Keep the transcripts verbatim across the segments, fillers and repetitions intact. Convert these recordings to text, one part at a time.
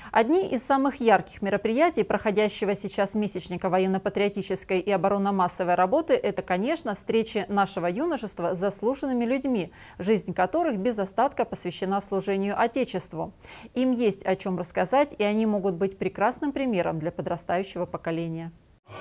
Одни из самых ярких мероприятий, проходящего сейчас месячника военно-патриотической и оборонно-массовой работы, это, конечно, встречи нашего юношества с заслуженными людьми, жизнь которых без остатка посвящена служению Отечеству. Им есть о чем рассказать, и они могут быть прекрасным примером для подрастающего поколения.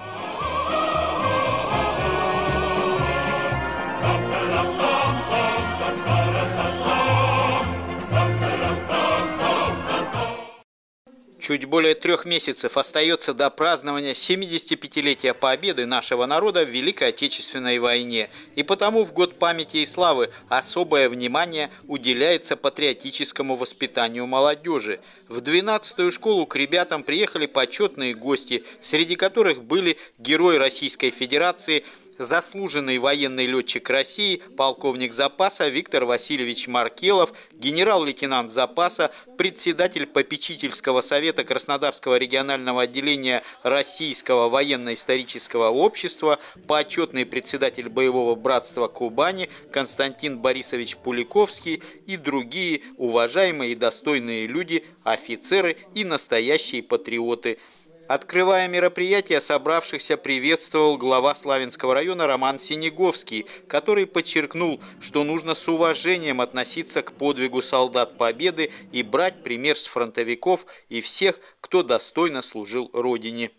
Чуть более трех месяцев остается до празднования семидесятипятилетия победы нашего народа в Великой Отечественной войне. И потому в год памяти и славы особое внимание уделяется патриотическому воспитанию молодежи. В двенадцатую школу к ребятам приехали почетные гости, среди которых были герой Российской Федерации, заслуженный военный летчик России, полковник запаса Виктор Васильевич Маркелов, генерал-лейтенант запаса, председатель попечительского совета Краснодарского регионального отделения Российского военно-исторического общества, почетный председатель боевого братства Кубани Константин Борисович Пуликовский и другие уважаемые и достойные люди, офицеры и настоящие патриоты. Открывая мероприятие, собравшихся приветствовал глава Славянского района Роман Синеговский, который подчеркнул, что нужно с уважением относиться к подвигу солдат Победы и брать пример с фронтовиков и всех, кто достойно служил Родине.